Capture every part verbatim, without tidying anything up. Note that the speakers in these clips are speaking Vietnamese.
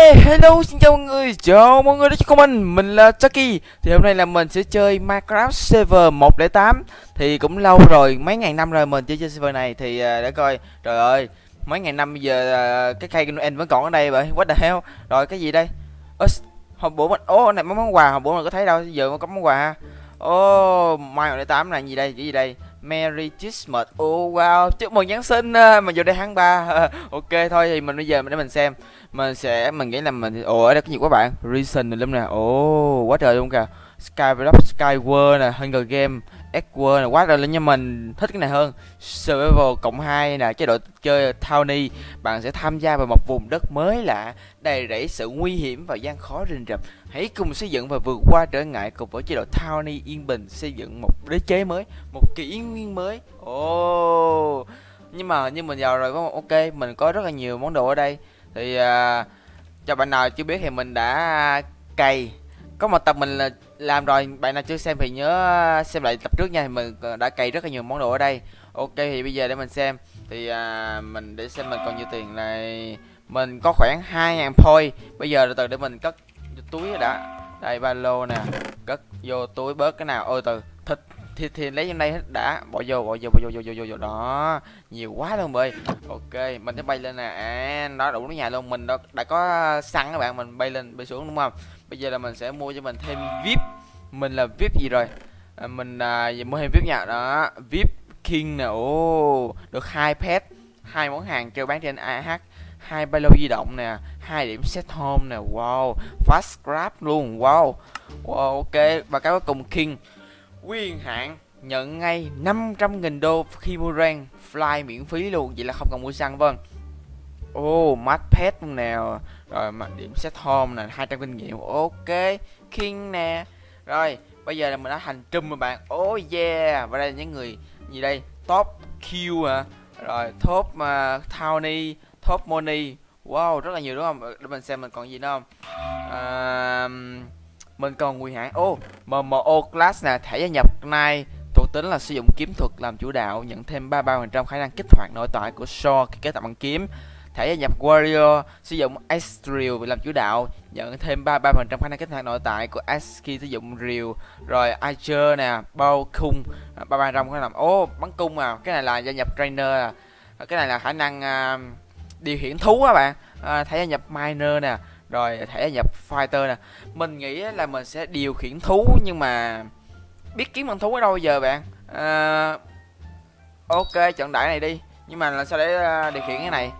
Hello, xin chào mọi người, chào mọi người đến cho mình, mình là Chucky. Thì hôm nay là mình sẽ chơi Minecraft server một không tám. Thì cũng lâu rồi, mấy ngàn năm rồi mình chơi chơi server này. Thì uh, để coi, trời ơi, mấy ngàn năm bây giờ uh, cái cây Noel vẫn còn ở đây vậy, what the hell. Rồi cái gì đây? Ơ, hôm bữa mình, ố, oh, này mấy món quà, hôm bữa mình có thấy đâu, giờ có món quà ha. Ồ, oh, Minecraft một không tám là gì đây, cái gì đây? Merry Christmas, oh wow, chúc mừng Giáng sinh, uh, mà giờ đây tháng ba. Ok thôi thì mình bây giờ mình để mình xem. Mình sẽ mình nghĩ là mình ồ ở đây có nhiều quá bạn, reason này lắm nè, ồ quá trời luôn kìa. Skyblock, Skyward nè, Hunger Game, Edward nè, quá trời luôn nha. Mình thích cái này hơn. Survival cộng hai nè, chế độ chơi Towny. Bạn sẽ tham gia vào một vùng đất mới lạ, đầy rẫy sự nguy hiểm và gian khó rình rập. Hãy cùng xây dựng và vượt qua trở ngại cùng với chế độ Towny yên bình, xây dựng một đế chế mới, một kỷ nguyên mới. Ồ, nhưng mà như mình vào rồi, ok, mình có rất là nhiều món đồ ở đây. Thì uh, cho bạn nào chưa biết thì mình đã cày có một tập mình là làm rồi, bạn nào chưa xem thì nhớ xem lại tập trước nha. Thì mình đã cày rất là nhiều món đồ ở đây. Ok thì bây giờ để mình xem thì uh, mình để xem mình còn nhiêu tiền này. Mình có khoảng hai ngàn point. Bây giờ từ để mình cất túi đã. Đây ba lô nè, cất vô túi bớt cái nào. Ôi từ thịt thì, thì lấy trong đây hết đã, bỏ vô bỏ vô bỏ vô vô vô vô, vô. Đó nhiều quá luôn bơi. Ok mình sẽ bay lên nè, à đó đủ cái nhà luôn. Mình đã, đã có xăng các bạn, mình bay lên bay xuống đúng không. Bây giờ là mình sẽ mua cho mình thêm vê i pê. Mình là vê i pê gì rồi, à, mình à, mua thêm vê i pê nha. Đó vê i pê King nè, ô được hai pet, hai món hàng kêu bán trên a hát, hai ba lô di động nè, hai điểm set home nè, wow, fast scrap luôn, wow, wow. Ok và cái cuối cùng King quyền hạn nhận ngay năm trăm nghìn đô khi mua rank, fly miễn phí luôn, vậy là không cần mua xăng. Vâng, ô oh, mát pet luôn nào, rồi mà điểm set home nè, hai trăm kinh nghiệm. Ok King nè. Rồi bây giờ là mình đã thành trùm rồi bạn. Oh yeah, và đây là những người gì đây, top Q hả, rồi top uh, Towny, top Money, wow rất là nhiều đúng không. Để mình xem mình còn gì nữa không. À, mình còn quyền hạn ô oh, em em o class nè, thẻ gia nhập này thuộc tính là sử dụng kiếm thuật làm chủ đạo, nhận thêm ba mươi ba phần trăm khả năng kích hoạt nội tại của Shaw khi kết hợp bằng kiếm. Thẻ gia nhập warrior sử dụng Ezreal làm chủ đạo, nhận thêm ba mươi ba phần trăm khả năng kích hoạt nội tại của Ash khi sử dụng rìu. Rồi Archer nè, bao khung ba mươi ba phần trăm khả năng ô oh, bắn cung. À cái này là gia nhập trainer, à cái này là khả năng uh, điều khiển thú các bạn. Uh, thẻ gia nhập miner nè, rồi thẻ gia nhập fighter nè. Mình nghĩ là mình sẽ điều khiển thú, nhưng mà biết kiếm con thú ở đâu giờ bạn. Uh, ok chọn đại này đi, nhưng mà là sao để uh, điều khiển cái này.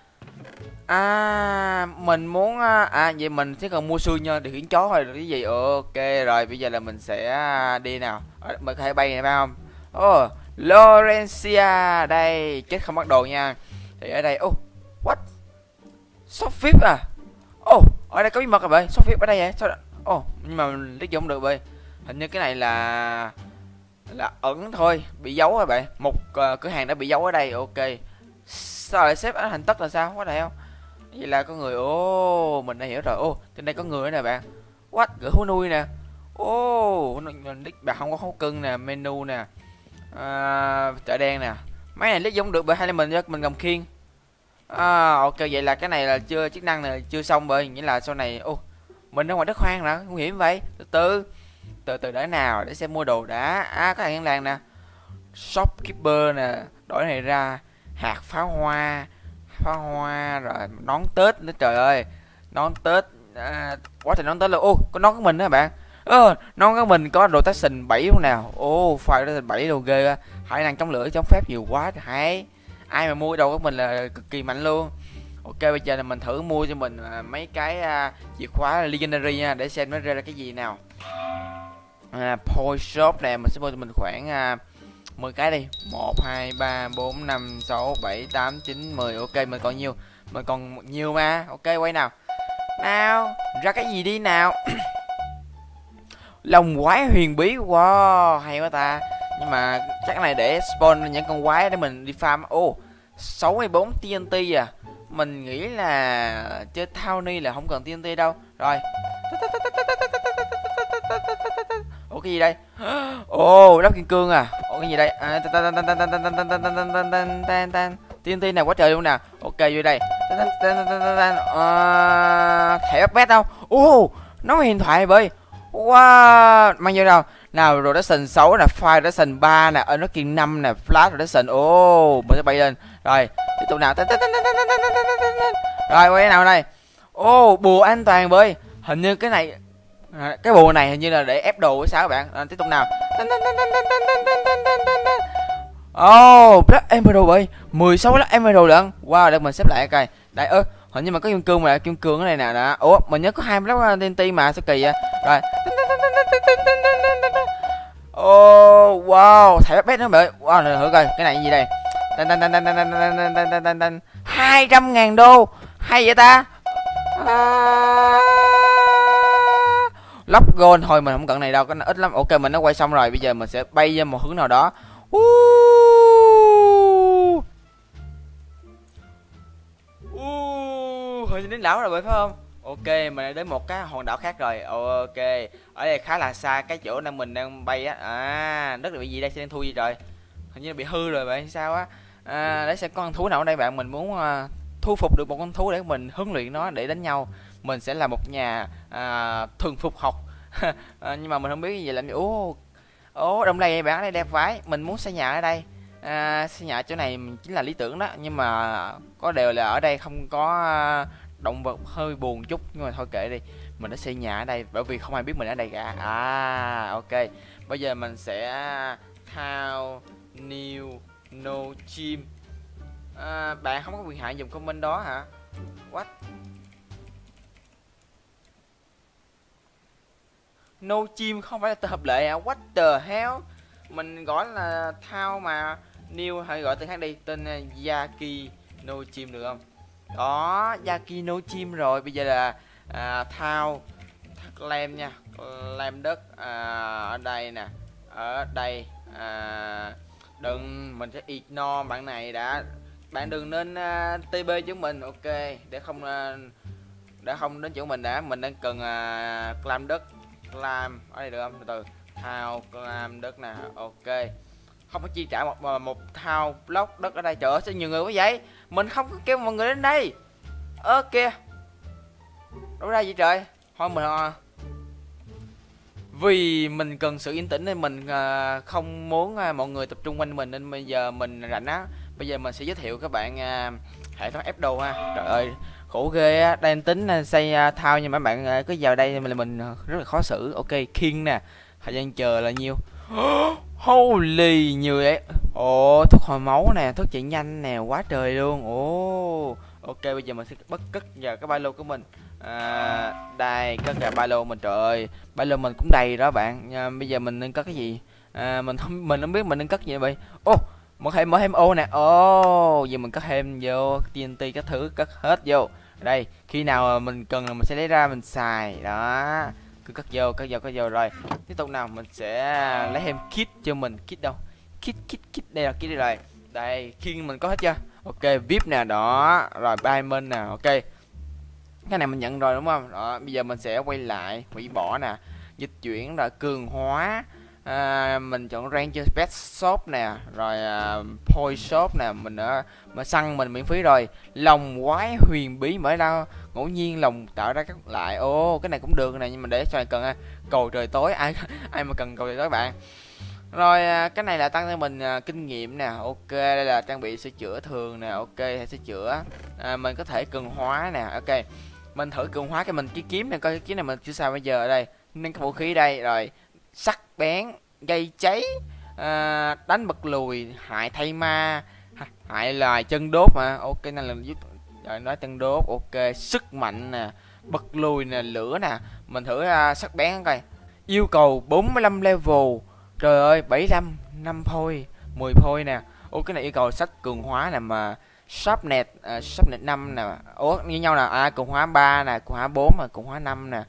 À mình muốn à vậy mình sẽ cần mua xương nha, điều khiển chó thôi cái gì. Ok rồi bây giờ là mình sẽ đi nào. Mình có thể bay này phải không. Ô oh, Lorencia đây, chết không bắt đồ nha. Thì ở đây ô oh, what shop vê i pê à. Ô oh, ở đây có bí mật rồi vậy, shop vê i pê ở đây vậy sao. Ồ oh, nhưng mà mình lấy không được vậy. Hình như cái này là là ẩn thôi, bị giấu rồi bạn. Một uh, cửa hàng đã bị giấu ở đây. Ok sao lại xếp thành tất là sao, quá đại không. Vậy là có người. Ô oh, mình đã hiểu rồi. Ô oh, trên đây có người nè bạn. What gửi hú nuôi nè. Ô oh, mình đích bạn không có hấu cưng nè, menu nè, à, chợ đen nè. Mấy này lấy giống được bởi hay là mình mình cầm khiên. À, ok vậy là cái này là chưa chức năng này chưa xong, bởi nghĩa là sau này ô oh, mình ở ngoài đất hoang nè, nguy hiểm vậy. Từ từ từ từ để nào để xem mua đồ đã. À cái hàng làng nè, shopkeeper nè, đổi này ra hạt pháo hoa, pháo hoa rồi nón Tết nữa. Trời ơi nón Tết, à, quá trời nón Tết luôn. Ô có nón của mình đó bạn. Ơ nón của mình có rotation bảy luôn nào. Ô file rotation bảy đồ ghê á, khả năng chống lửa chống phép nhiều quá hay. Ai mà mua đồ của mình là cực kỳ mạnh luôn. Ok bây giờ là mình thử mua cho mình à, mấy cái à, chìa khóa legendary nha, để xem nó ra cái gì nào. À, Point shop nè, mình sẽ mua cho mình khoảng à, mười cái đi. Một hai ba bốn năm sáu bảy tám chín mười. Ok mình còn nhiều, mình còn nhiều mà. Ok quay nào nào, ra cái gì đi nào. Lòng quái huyền bí, wow hay quá ta. Nhưng mà chắc cái này để spawn những con quái để mình đi farm. Ô oh, sáu mươi bốn tê en tê à. Mình nghĩ là chơi Towny là không cần tê en tê đâu. Rồi ủa cái gì đây. Ồ oh, đắp kim cương à. Ủa cái gì đây. tê en tê này quá trời luôn nè. Ok vô đây. thẻ bét đâu. Ô, nó huyền thoại bởi. Wow, mang vô đâu? Nào, rotation sáu nè, fire rotation ba nè, unlocking năm nè, flash rotation. Ô, mình sẽ bay lên. Rồi, tiếp tục nào. Rồi, quay nào đây. Ô, bùa an toàn bởi. Hình như cái này cái bùa này hình như là để ép đồ hay sao các bạn. À, tiếp tục nào. Oh, Black Emerald bởi mười sáu Black Emerald lận. Wow, để mình xếp lại coi. Đây ơ, hình như mà có kim cương mà kim cương cái này nè đó. Ủa, mình nhớ có hai Black tê en tê mà sao kỳ vậy? Rồi. Oh, wow, thẻ bét nữa bạn. Wow, thử coi, cái này gì đây? Tan tan tan tan tan tan tan tan tan tan hai trăm ngàn đô. Hay vậy ta? Lóc gold thôi mình không cần này đâu, cái này ít lắm. Ok, mình đã quay xong rồi, bây giờ mình sẽ bay ra một hướng nào đó. Uh. Uh. Hơi đến đảo rồi phải không? Ok, mình đã đến một cái hòn đảo khác rồi. Ok, ở đây khá là xa cái chỗ đang mình đang bay á. À, đất là bị gì đây? Sẽ đang thui gì trời? Hình như bị hư rồi vậy sao á? À, để xem con thú nào ở đây bạn. Mình muốn uh, thu phục được một con thú để mình huấn luyện nó để đánh nhau. Mình sẽ là một nhà uh, thường phục học. À, nhưng mà mình không biết gì làm gì. Ố, ố, đông đây bạn, ở đây đẹp vãi. Mình muốn xây nhà ở đây. À, xây nhà chỗ này chính là lý tưởng đó, nhưng mà có điều là ở đây không có uh, động vật, hơi buồn chút, nhưng mà thôi kệ đi. Mình đã xây nhà ở đây bởi vì không ai biết mình ở đây cả. À, ok. Bây giờ mình sẽ thao new no chim. À, bạn không có quyền hạn dùng comment đó hả? What? No chim không phải là từ hợp lệ à? What the hell? Mình gọi là thao mà. New hay gọi tên khác đi, tên Yaki no chim được không? Đó, Yaki no chim rồi. Bây giờ là à, thao claim nha, claim đất à, ở đây nè, ở đây à, đừng, mình sẽ ignore bạn này đã. Bạn đừng nên uh, tê bê chúng mình. Ok, để không uh, để không đến chỗ mình đã. Mình đang cần uh, claim đất, claim ở đây được không? Từ từ, thao claim đất nè. Ok, không có chi trả một một thao block đất ở đây. Trời ơi, sao nhiều người quá vậy? Mình không có kêu mọi người đến đây. Ơ kìa, đâu ra vậy trời? Thôi mình uh, vì mình cần sự yên tĩnh nên mình uh, không muốn uh, mọi người tập trung quanh mình, nên bây giờ mình rảnh á. Bây giờ mình sẽ giới thiệu các bạn uh, hệ thống ép đồ ha. Trời ơi, khổ ghê á, đang tính uh, xây uh, thao nhưng mà bạn uh, cứ vào đây mình là mình uh, rất là khó xử. Ok, King nè, thời gian chờ là nhiêu? Holy, nhiều vậy. Ồ, thuốc hồi máu nè, thuốc chạy nhanh nè, quá trời luôn. Ồ, ok, bây giờ mình sẽ bất cất vào cái ba lô của mình. À, đây, cất vào ba lô mình. Trời ơi, ba lô mình cũng đầy đó bạn. À, bây giờ mình nên cất cái gì? À, mình không mình không biết mình nên cất gì vậy. Ô, mở thêm mở thêm ô nè. Ô, giờ mình cất thêm vô tê en tê các thứ, cất hết vô. Đây, khi nào mình cần là mình sẽ lấy ra mình xài đó. Cứ cất vô, cất vô, cất vô rồi. Tiếp tục nào, mình sẽ lấy thêm kit cho mình. Kit đâu? Kit kit kit đây là kit đây rồi. Đây, khi mình có hết chưa? Ok, vê i pê nè, đó. Rồi diamond nè, ok. Cái này mình nhận rồi đúng không? Đó, bây giờ mình sẽ quay lại, hủy bỏ nè, dịch chuyển rồi cường hóa. À, mình chọn Ranger Pet Shop nè, rồi uh, Poi Shop nè, mình ở mà săn mình miễn phí rồi. Lòng quái huyền bí mở ra ngẫu nhiên lòng tạo ra các lại. Ô, cái này cũng được nè, nhưng mà để cho cần uh, cầu trời tối, ai ai mà cần cầu trời tối bạn. Rồi uh, cái này là tăng cho mình uh, kinh nghiệm nè. Ok, đây là trang bị sửa chữa thường nè. Ok, sửa chữa. À, mình có thể cường hóa nè. Ok, mình thử cường hóa cái mình cái kiếm này coi, cái kiếm này mình chưa sao bây giờ. Ở đây nên cái vũ khí đây rồi, sắc bén, gây cháy, à, đánh bật lùi, hại thay ma, hại loài, chân đốt mà. Ok, nên là giúp rồi nói chân đốt. Ok, sức mạnh nè, bật lùi nè, lửa nè. Mình thử uh, sắc bén coi, yêu cầu bốn mươi lăm level. Trời ơi, bảy mươi lăm, năm phôi, mười phôi nè. Ô, cái này yêu cầu sách cường hóa nè, mà sharpness, uh, sharpness năm nè. Ủa, như nhau nè. À, cường hóa ba nè, cường hóa bốn mà cường hóa năm nè.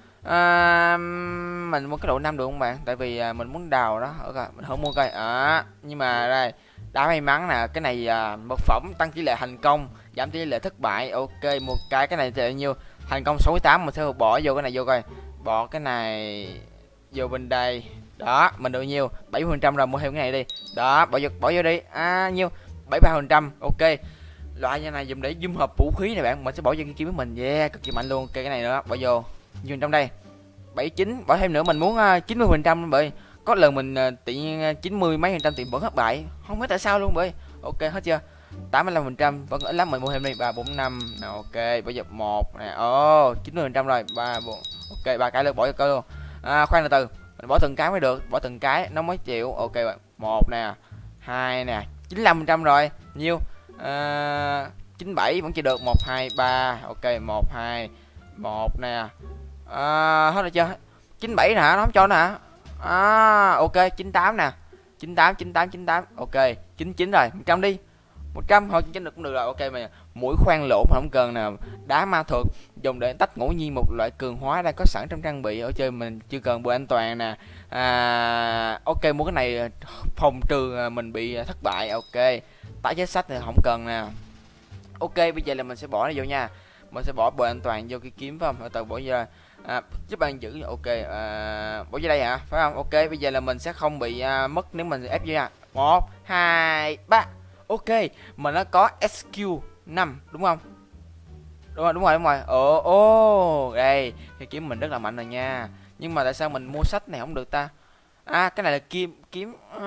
À, mình mua cái độ năm được không bạn? Tại vì à, mình muốn đào đó. Ok, mình không mua cây. À, nhưng mà đây, đã may mắn nè. Cái này à, một phẩm tăng tỷ lệ thành công, giảm tỷ lệ thất bại. Ok, một cái cái này thì bao nhiêu? Thành công sáu mươi tám. Mình sẽ bỏ vô cái này vô coi. Bỏ cái này vô bên đây. Đó, mình được nhiêu? bảy mươi phần trăm rồi, mua thêm cái này đi. Đó, bỏ vô bỏ vô đi. À, nhiêu? bảy mươi ba phần trăm. Ok. loại như này dùng để dung hợp vũ khí này bạn, mình sẽ bỏ vô cái kiếm của mình. Yeah, cực kỳ mạnh luôn. Ok, cái này nữa bỏ vô vô trong đây. bảy chín, bỏ thêm nữa, mình muốn uh, chín mươi phần trăm bởi có lần mình uh, tự nhiên uh, chín mươi mấy phần trăm thì vẫn thất bại, không biết tại sao luôn bởi. Ok hết chưa? tám mươi lăm phần trăm vẫn ít lắm, mình mua thêm đi. Ba bốn năm nè. Ok, bây giờ một nè. Ồ, chín mươi phần trăm rồi. Ba bốn. Ok, ba cái luôn, bỏ vô cơ luôn. À, khoan từ từ, mình bỏ từng cái mới được, bỏ từng cái nó mới chịu. Ok bạn, một nè, hai nè, chín mươi lăm phần trăm rồi. Nhiêu? À, chín mươi bảy vẫn chưa được. Một hai ba. Ok, một hai một nè. À, hết rồi chưa? chín mươi bảy nè, nó không cho nữa hả? À, ok, chín mươi tám nè. chín mươi tám, chín mươi tám, chín mươi tám. Ok, chín mươi chín rồi, một trăm đi. một trăm thôi, chín mươi chín được cũng được rồi. Ok mà mũi khoan lỗ mà không cần nè. Đá ma thuật dùng để tách ngẫu nhiên một loại cường hóa đang có sẵn trong trang bị ở chơi, mình chưa cần bộ an toàn nè. À, ok, mua cái này phòng trừ mình bị thất bại. Ok, tải chết sách thì không cần nè. Ok, bây giờ là mình sẽ bỏ nó vô nha. Mình sẽ bỏ bộ an toàn vô cái kiếm phải không? Từ bỏ vô à, giúp bạn giữ. Ok, à, bỏ vô đây hả? Phải không? Ok, bây giờ là mình sẽ không bị à, mất nếu mình ép vô nha. Một, hai, ba. Ok, mình nó có ét quy năm đúng không? Đúng rồi, đúng rồi, đúng rồi. Ồ, ô, đây, cái kiếm mình rất là mạnh rồi nha. Nhưng mà tại sao mình mua sách này không được ta? À, cái này là kim kiếm uh,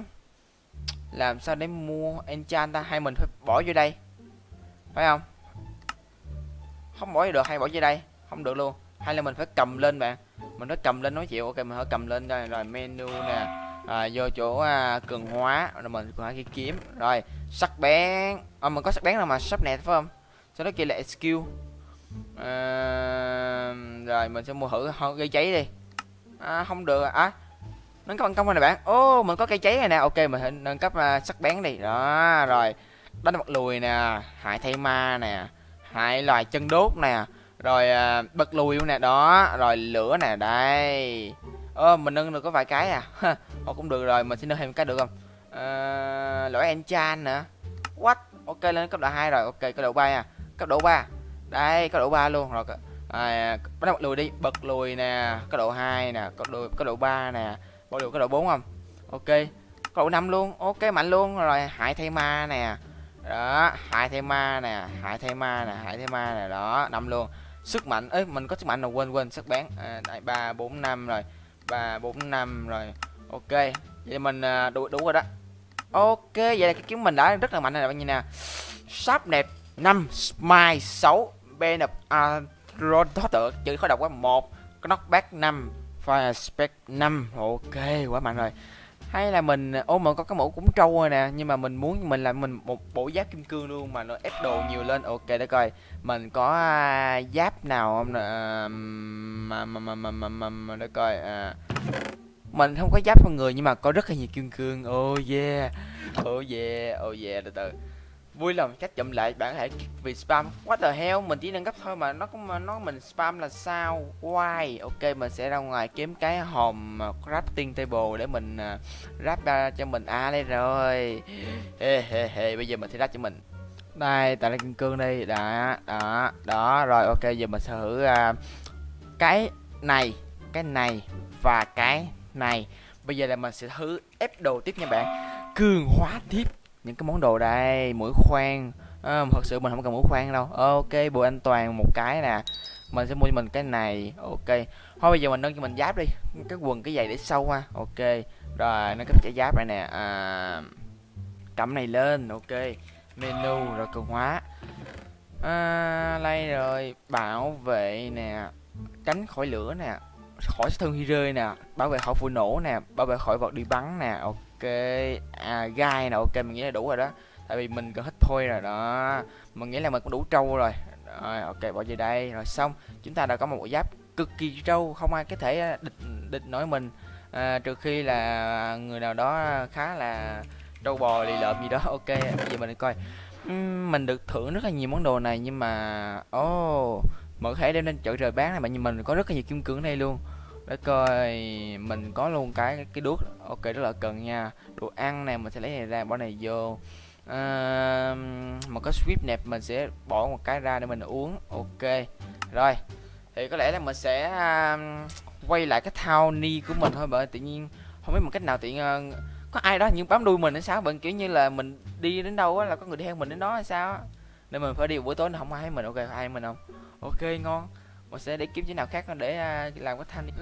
làm sao để mua enchant ta, hay mình phải bỏ vô đây? Phải không? Không bỏ vô được hay bỏ vô đây? Không được luôn. Hay là mình phải cầm lên bạn? Mình phải cầm lên nói chịu. Ok, mình phải cầm lên đây rồi menu nè. À, vô chỗ à, cường hóa rồi mình cường hóa cái kiếm rồi sắc bén. À, mình có sắc bén nào mà sắp nẹt phải không? Sau đó kia là skill. À, rồi mình sẽ mua thử gây cháy đi. À, không được à, nâng cấp bằng công này bạn. Ô, oh, mình có cây cháy này nè. Ok, mình hãy nâng cấp uh, sắc bén đi đó. Rồi đánh mặt lùi nè, hại thay ma nè, hại loài chân đốt nè, rồi uh, bật lùi nè đó, rồi lửa nè đây. Ơ, mình nâng được có vài cái à. Ồ, cũng được rồi, mình sẽ nâng thêm cái được không? À, lỗi enchant nữa. What? Ok, lên cấp độ hai rồi. Ok, cấp độ ba nha. Cấp độ ba. Đây, cấp độ ba luôn rồi. À, bắt đầu lùi đi, bật lùi nè, cấp độ hai nè, cấp độ cấp độ ba nè, bỏ được cấp độ bốn không? Ok. Cấp độ năm luôn. Ok, mạnh luôn. Rồi hại thay ma nè. Đó, hại thay ma nè, hại thay ma nè, hại thay ma nè, đó, năm luôn. Sức mạnh ấy, mình có sức mạnh nào quên quên sắc bén. À, đây ba bốn năm rồi. ba bốn năm rồi. Ok, vậy mình đủ đủ rồi đó. Ok, vậy là cái kiếm mình đã rất là mạnh rồi bạn nhìn nè. Sharp đẹp năm, smite sáu, bane of Arodotter chữ khó đọc quá. Một, knockback năm, fire spec năm. Ok, quá mạnh rồi. Hay là mình ô mà có cái mũ cũng trâu rồi nè, nhưng mà mình muốn mình làm mình một bộ giáp kim cương luôn mà nó ép đồ nhiều lên. Ok, để coi mình có uh, giáp nào không nè. Uh, mà mà mà mà mà, mà, mà để coi uh, mình không có giáp con người nhưng mà có rất là nhiều kim cương. Oh yeah, oh yeah, oh yeah. Từ từ, vui lòng cách chậm lại, bạn có thể vì spam. What the hell, mình chỉ nâng cấp thôi mà nó cũng nó mình spam là sao? Why? Ok, mình sẽ ra ngoài kiếm cái hòm crafting table để mình uh, ráp ra cho mình. À đây rồi. He he he, bây giờ mình sẽ ráp cho mình. Đây, tại đây kim cương đi. Đó, đó, đó. Rồi ok, giờ mình sẽ thử uh, cái này, cái này và cái này. Bây giờ là mình sẽ thử ép đồ tiếp nha bạn. Cường hóa tiếp những cái món đồ đây. Mũi khoan à, thật sự mình không cần mũi khoan đâu. Ok, bộ an toàn một cái nè, mình sẽ mua cho mình cái này. Ok, thôi bây giờ mình nâng cho mình giáp đi, cái quần cái giày để sâu ha. Ok, rồi nó cấp trả giáp này nè. À, cầm này lên. Ok, menu rồi cường hóa à, đây rồi bảo vệ nè, tránh khỏi lửa nè, khỏi sát thương khi rơi nè, bảo vệ khỏi vụ nổ nè, bảo vệ khỏi vật đi bắn nè. Ok, à, gai nè. Ok, mình nghĩ là đủ rồi đó, tại vì mình cần hết thôi rồi đó. Mình nghĩ là mình cũng đủ trâu rồi. Rồi ok, bỏ về đây rồi xong. Chúng ta đã có một bộ giáp cực kỳ trâu, không ai có thể địch địch nổi mình à, trừ khi là người nào đó khá là trâu bò lì lợm gì đó. Ok, bây giờ mình coi uhm, mình được thưởng rất là nhiều món đồ này, nhưng mà ồ oh, mình có thể đem lên chợ trời bán này bạn, nhưng mình có rất là nhiều kim cương ở đây luôn. Để coi mình có luôn cái cái đuốc. Ok, rất là cần nha. Đồ ăn này mình sẽ lấy này ra, bỏ này vô. À, mà có sweep nẹp mình sẽ bỏ một cái ra để mình uống. Ok, rồi thì có lẽ là mình sẽ uh, quay lại cái thao ni của mình thôi. Bởi tự nhiên không biết một cách nào tiện uh, có ai đó nhưng bám đuôi mình hay sao bạn, kiểu như là mình đi đến đâu á là có người theo mình đến đó hay sao á. nên mình phải đi buổi tối nó không ai thấy mình. Ok, ai thấy mình không? Ok, ngon. Mình sẽ để kiếm chỗ nào khác để uh, làm cái thanh.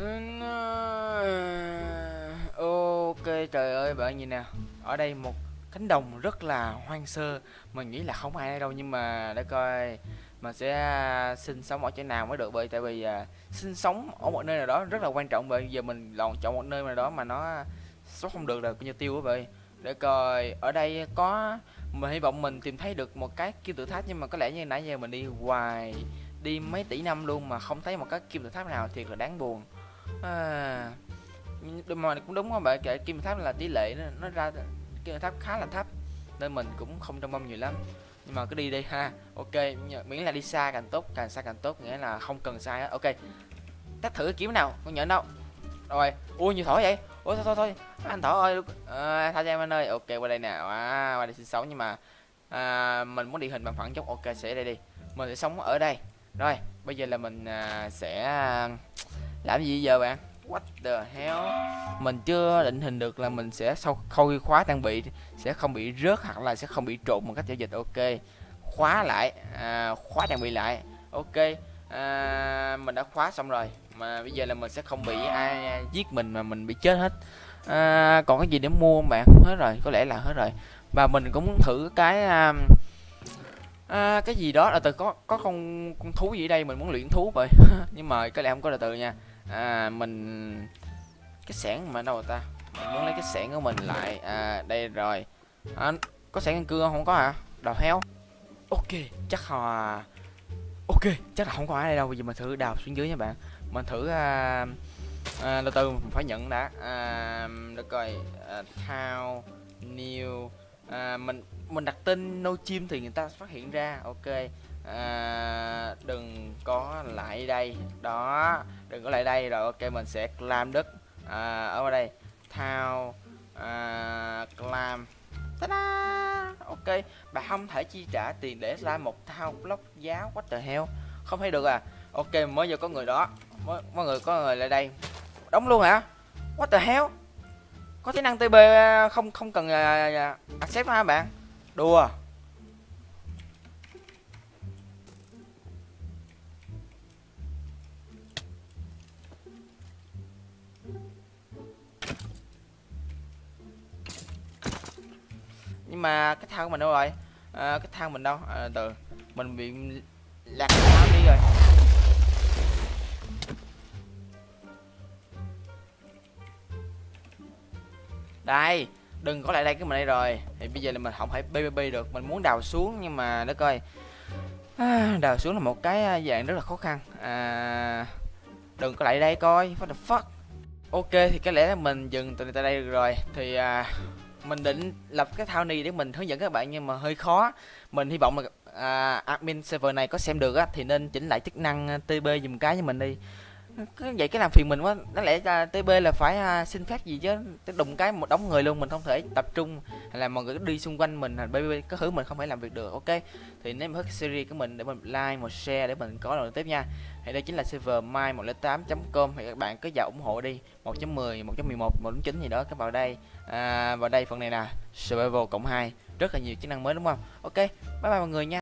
Ok, trời ơi bạn nhìn nè, ở đây một cánh đồng rất là hoang sơ, mình nghĩ là không ai ở đâu, nhưng mà để coi mình sẽ uh, sinh sống ở chỗ nào mới được, bởi tại vì uh, sinh sống ở một nơi nào đó rất là quan trọng. Bởi giờ mình lòn chọn một nơi nào đó mà nó sống không được là coi như tiêu á vậy. Để coi ở đây có, mình hy vọng mình tìm thấy được một cái kim tự tháp, nhưng mà có lẽ như nãy giờ mình đi hoài, đi mấy tỷ năm luôn mà không thấy một cái kim tự tháp nào, thiệt là đáng buồn. À, mà cũng đúng không bạn, kể kim tự tháp là tỷ lệ nó, nó ra kim tự tháp khá là thấp nên mình cũng không trông mong nhiều lắm, nhưng mà cứ đi đi ha. Ok, miễn là đi xa càng tốt, càng xa càng tốt, nghĩa là không cần sai á. Ok, tắt thử cái kiếm nào, con nhện đâu rồi. Ui nhiều thỏ vậy. Ôi thôi thôi thôi anh thỏ ơi, à, tha cho em anh ơi. Ok, qua đây nào, à, qua đây sinh sống, nhưng mà à, mình muốn địa hình bằng phẳng chút. Ok, sẽ đây đi, mình sẽ sống ở đây. Rồi bây giờ là mình à, sẽ làm gì giờ bạn? What the hell, mình chưa định hình được là mình sẽ sau khôi khóa trang bị sẽ không bị rớt hoặc là sẽ không bị trộn một cách giao dịch. Ok, khóa lại, à, khóa trang bị lại. Ok, à, mình đã khóa xong rồi, mà bây giờ là mình sẽ không bị ai giết mình mà mình bị chết hết. À, còn cái gì để mua không bạn? Hết rồi, có lẽ là hết rồi. Và mình cũng muốn thử cái à, à, cái gì đó là từ có có con con thú gì ở đây, mình muốn luyện thú vậy. Nhưng mà cái này không có là từ nha. À, mình cái xẻng mà đâu rồi ta, mình muốn lấy cái xẻng của mình lại. À đây rồi. À, có xẻng ăn cưa không có hả? Đào heo. Ok, chắc là ok, chắc là không có ở đây đâu. Bây giờ mình thử đào xuống dưới nha bạn. Mình thử à, à, từ từ mình phải nhận đã. À, để coi à, thao new, à, mình mình đặt tên no chim thì người ta phát hiện ra. Ok, à, đừng có lại đây đó, đừng có lại đây. Rồi ok, mình sẽ làm đất à, ở đây thao à, clam. Ta-da! Ok, bà không thể chi trả tiền để ra một thao block giá. What the hell, không thấy được à? Ok, mới giờ có người đó, mới, mọi người có người lại đây đóng luôn hả? What the hell, có tính năng tê bê không không cần uh, accept hả bạn? Đùa. Nhưng mà cái thang của mình đâu rồi? À, cái thang mình đâu? À, từ mình bị lạc thang đi rồi. Đây, đừng có lại đây, cái mình đây rồi. Thì bây giờ là mình không thể pê vê pê được, mình muốn đào xuống nhưng mà để coi. À, đào xuống là một cái dạng rất là khó khăn. À, đừng có lại đây coi, what the fuck. Ok, thì có lẽ là mình dừng từ đây được rồi. Thì à, mình định lập cái thao này để mình hướng dẫn các bạn nhưng mà hơi khó. Mình hy vọng là à, admin server này có xem được á, thì nên chỉnh lại chức năng tê bê dùm cái cho mình đi. Cứ vậy cái làm phiền mình quá. Đáng lẽ uh, tê bê là phải uh, xin phép gì chứ, đụng cái một đống người luôn, mình không thể tập trung hay là mọi người đi xung quanh mình, hay bê bê có thứ mình không thể làm việc được. Ok, thì nếu mà hết series của mình để mình like một share để mình có lần tiếp nha. Thì đây chính là server my một không tám chấm com, thì các bạn cứ vào ủng hộ đi. Một chấm mười, một chấm mười một, một chấm chín gì đó các vào đây. À, vào đây phần này nè, survival cộng hai, rất là nhiều chức năng mới đúng không? Ok, bye bye mọi người nha.